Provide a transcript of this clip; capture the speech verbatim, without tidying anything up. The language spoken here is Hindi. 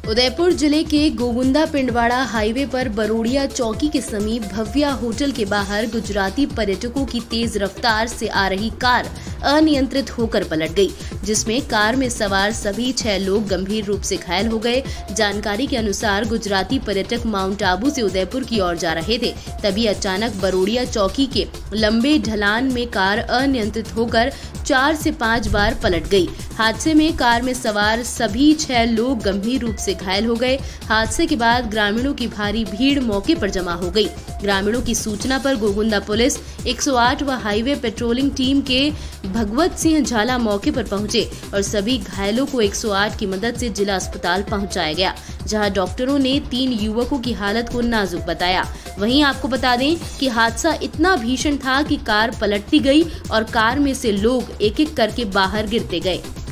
उदयपुर जिले के गोगुंदा पिंडवाड़ा हाईवे पर बरोड़िया चौकी के समीप भव्या होटल के बाहर गुजराती पर्यटकों की तेज रफ्तार से आ रही कार अनियंत्रित होकर पलट गई, जिसमें कार में सवार सभी छह लोग गंभीर रूप से घायल हो गए। जानकारी के अनुसार गुजराती पर्यटक माउंट आबू से उदयपुर की ओर जा रहे थे, तभी अचानक बरोड़िया चौकी के लंबे ढलान में कार अनियंत्रित होकर चार से पांच बार पलट गई। हादसे में कार में सवार सभी छह लोग गंभीर रूप से घायल हो गए। हादसे के बाद ग्रामीणों की भारी भीड़ मौके पर जमा हो गई। ग्रामीणों की सूचना पर गोगुंदा पुलिस एक सौ आठ व हाईवे पेट्रोलिंग टीम के भगवत सिंह झाला मौके पर पहुंचे और सभी घायलों को एक सौ आठ की मदद से जिला अस्पताल पहुंचाया गया, जहां डॉक्टरों ने तीन युवकों की हालत को नाजुक बताया। वहीं आपको बता दें कि हादसा इतना भीषण था कि कार पलटती गई और कार में से लोग एक एक करके बाहर गिरते गए।